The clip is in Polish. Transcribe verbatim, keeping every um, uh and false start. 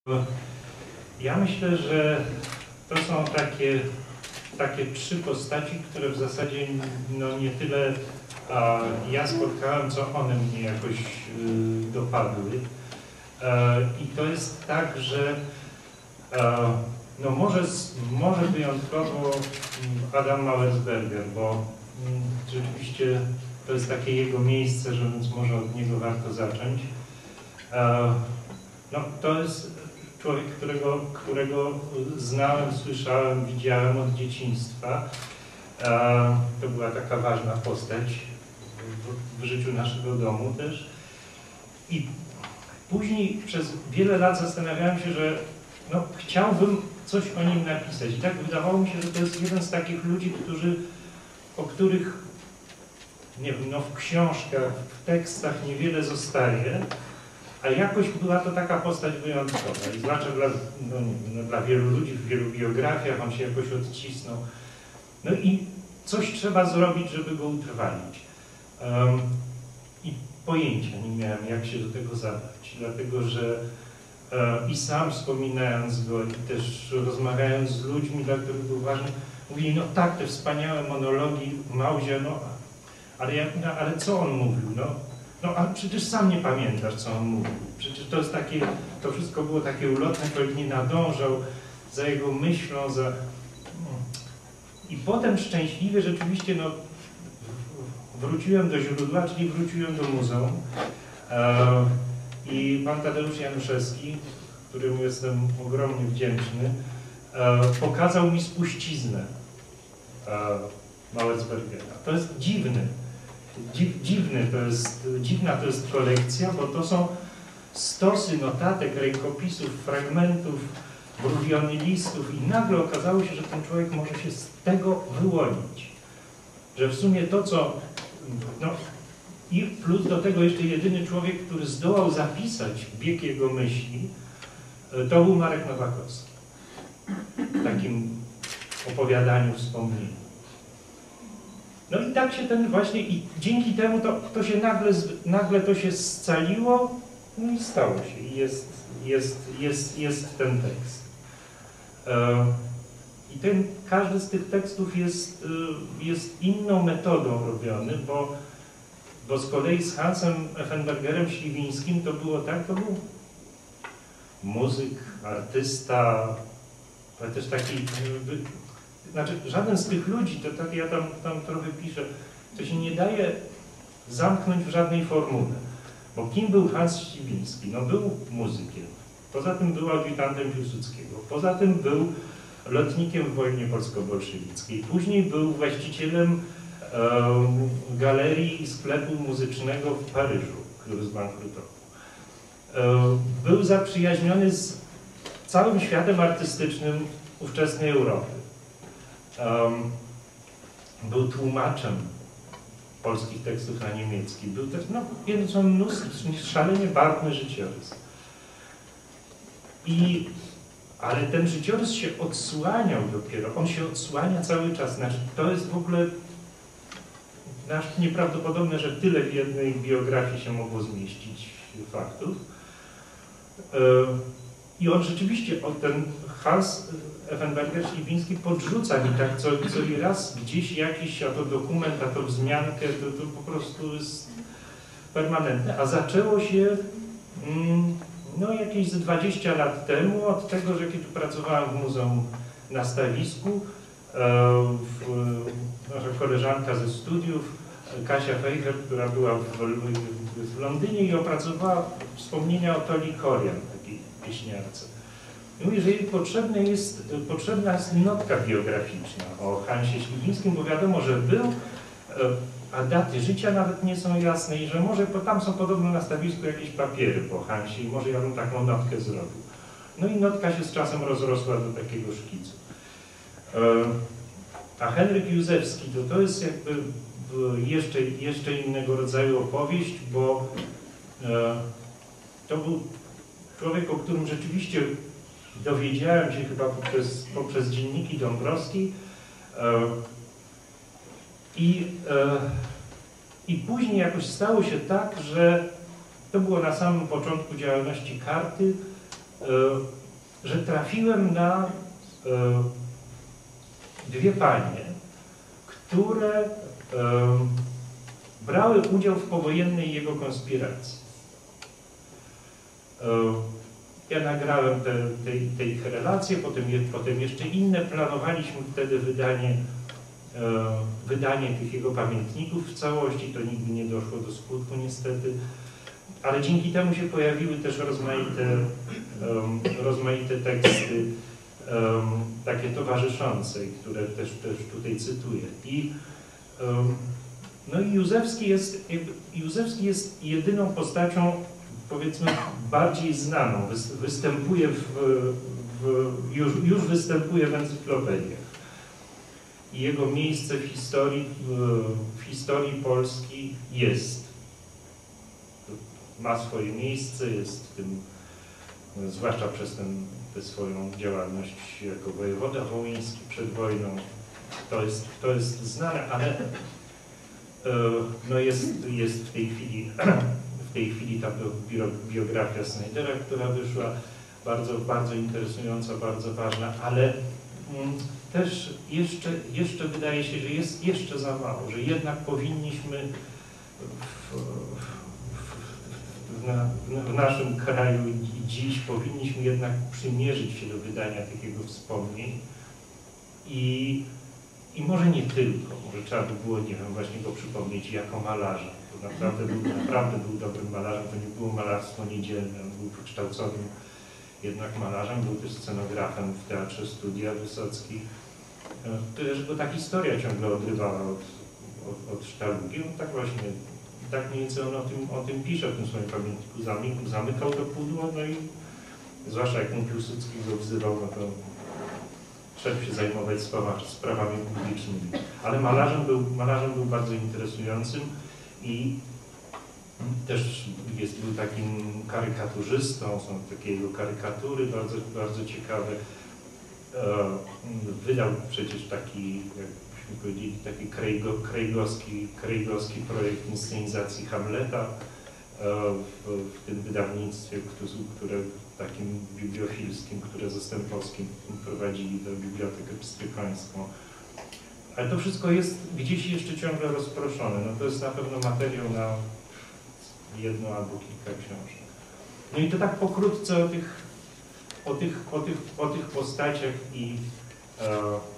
Ja myślę, że to są takie, takie trzy postaci, które w zasadzie no, nie tyle a, ja spotkałem, co one mnie jakoś y, dopadły. E, I to jest tak, że e, no może, może wyjątkowo Adam Mauersberger, bo mm, rzeczywiście to jest takie jego miejsce, że więc może od niego warto zacząć. E, no, to jest człowiek, którego, którego znałem, słyszałem, widziałem od dzieciństwa. E, to była taka ważna postać w, w życiu naszego domu też. I później przez wiele lat zastanawiałem się, że no, chciałbym coś o nim napisać. I tak wydawało mi się, że to jest jeden z takich ludzi, którzy, o których nie wiem, no, w książkach, w tekstach niewiele zostaje, a jakoś była to taka postać wyjątkowa. I zwłaszcza dla, no, no, dla wielu ludzi, w wielu biografiach on się jakoś odcisnął. No i coś trzeba zrobić, żeby go utrwalić. Um, I pojęcia nie miałem, jak się do tego zabrać. Dlatego, że e, i sam wspominając go, i też rozmawiając z ludźmi, dla których był ważny, mówili, no tak, te wspaniałe monologi Mauzia, no ale, jak, no, ale co on mówił? No, no ale przecież sam nie pamiętasz, co on mówił. Przecież to jest takie, to wszystko było takie ulotne, człowiek nie nadążał za jego myślą, za... I potem szczęśliwie rzeczywiście, no, wróciłem do źródła, czyli wróciłem do muzeum. E, I pan Tadeusz Januszewski, któremu jestem ogromnie wdzięczny, e, pokazał mi spuściznę e, Mauersbergera. To jest dziwny. Dziw, dziwny to jest, dziwna to jest kolekcja, bo to są stosy notatek, rękopisów, fragmentów, brudionych listów i nagle okazało się, że ten człowiek może się z tego wyłonić. Że w sumie to, co... No, i plus do tego jeszcze jedyny człowiek, który zdołał zapisać bieg jego myśli, to był Marek Nowakowski. W takim opowiadaniu, wspomnieniu. No i tak się ten właśnie, i dzięki temu to, to się nagle, nagle to się scaliło, no i stało się. I jest, jest, jest, jest ten tekst. I ten, każdy z tych tekstów jest, jest inną metodą robiony, bo, bo z kolei z Hansem Effenbergerem Śliwińskim to było tak, to był muzyk, artysta, ale też taki... Znaczy, żaden z tych ludzi, to tak ja tam, tam trochę piszę, to się nie daje zamknąć w żadnej formule. Bo kim był Hans Śliwiński? No był muzykiem. Poza tym był adiutantem Piłsudskiego. Poza tym był lotnikiem w wojnie polsko-bolszewickiej. Później był właścicielem e, galerii i sklepu muzycznego w Paryżu, który zbankrutował. E, był zaprzyjaźniony z całym światem artystycznym ówczesnej Europy. Um, był tłumaczem polskich tekstów na niemiecki. Był też, no, jedno mnóstwo, szalenie barwny życiorys. I, ale ten życiorys się odsłaniał dopiero. On się odsłania cały czas. Znaczy, to jest w ogóle aż nieprawdopodobne, że tyle w jednej biografii się mogło zmieścić faktów. I on rzeczywiście, on ten Hans Effenberger Śliwiński podrzuca mi tak co, co i raz gdzieś jakiś, a to dokument, a to wzmiankę, to, to po prostu jest permanentne. A zaczęło się mm, no jakieś z dwadzieścia lat temu, od tego, że kiedy pracowałem w Muzeum na Stawisku, e, w, nasza koleżanka ze studiów, Kasia Fejcher, która była w, w Londynie i opracowała wspomnienia o Toli Korian, takiej pieśniarce. I mówi, że jej potrzebna jest, potrzebna jest notka biograficzna o Hansie Śliwińskim, bo wiadomo, że był, a daty życia nawet nie są jasne i że może tam są podobno na stawisku jakieś papiery po Hansie i może ja bym taką notkę zrobił. No i notka się z czasem rozrosła do takiego szkicu. A Henryk Józefski to, to jest jakby jeszcze, jeszcze innego rodzaju opowieść, bo to był człowiek, o którym rzeczywiście dowiedziałem się chyba poprzez, poprzez dzienniki Dąbrowskiej e, i, e, i później jakoś stało się tak, że to było na samym początku działalności Karty, że trafiłem na dwie panie, które brały udział w powojennej jego konspiracji. Ja nagrałem te, te, te ich relacje, potem, je, potem jeszcze inne. Planowaliśmy wtedy wydanie, wydanie tych jego pamiętników w całości. To nigdy nie doszło do skutku niestety. Ale dzięki temu się pojawiły też rozmaite, rozmaite teksty takie towarzyszące, które też, też tutaj cytuję. I, no i Józefski jest, Józefski jest jedyną postacią, powiedzmy, bardziej znaną. Występuje w, w, już, już występuje w encyklopediach. I jego miejsce w historii, w historii Polski jest. Ma swoje miejsce, jest w tym, zwłaszcza przez ten, tę swoją działalność jako wojewoda wołyński przed wojną. To jest, to jest znane, ale no jest, jest w tej chwili w tej chwili ta biografia Snejdera, która wyszła, bardzo, bardzo interesująca, bardzo ważna, ale też jeszcze, jeszcze wydaje się, że jest jeszcze za mało, że jednak powinniśmy w, w, na, w naszym kraju dziś powinniśmy jednak przymierzyć się do wydania takiego wspomnień i, i może nie tylko, może trzeba by było, nie wiem, właśnie go przypomnieć jako malarza. To naprawdę był, naprawdę był dobrym malarzem, to nie było malarstwo niedzielne, on był wykształconym jednak malarzem, był też scenografem w Teatrze Studia Wysocki. Tyle, że go ta historia ciągle odrywała od, od, od sztalugi. On tak właśnie, tak mniej więcej on o tym, o tym pisze w tym swoim pamiętniku. Zamykał, zamykał to pudło, no i zwłaszcza jak mu Piłsudski go wzywał, no to szedł się zajmować sprawami, sprawami publicznymi. Ale malarzem był, malarzem był bardzo interesującym i też jest, był takim karykaturzystą, są takie jego karykatury bardzo, bardzo ciekawe. Wydał przecież taki, jakbyśmy powiedzieli, taki krejgo, krejgowski, krejgowski projekt inscenizacji Hamleta w, w tym wydawnictwie, które takim bibliofilskim, które Zastępowskim prowadzili do bibliotekę pstrykońską. Ale to wszystko jest gdzieś jeszcze ciągle rozproszone. No to jest na pewno materiał na jedno albo kilka książek. No i to tak pokrótce o tych, o tych, o tych, o tych postaciach i e,